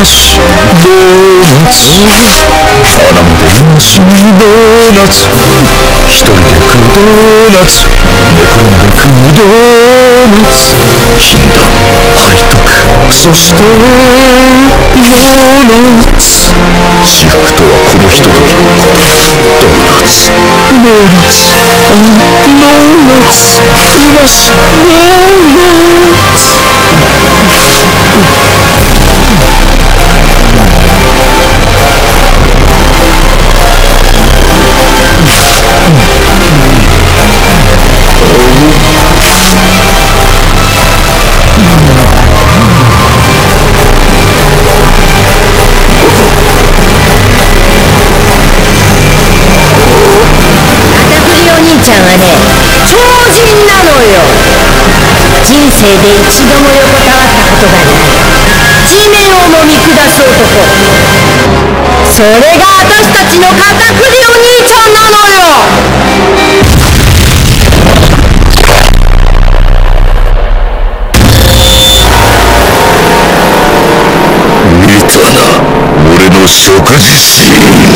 しドーナツ頼んでるしドーナツ一人で食うドーナツ寝転んで食うドーナツ禁断背徳そしてドーナツ至福とはこのひとときのことドーナツドーナツドーナツうましドーナツちゃんはね、超人なのよ。人生で一度も横たわったことがない地面をもみ下す男、それが私たちの片栗お兄ちゃんなのよ。 見たな、俺の食事シーン。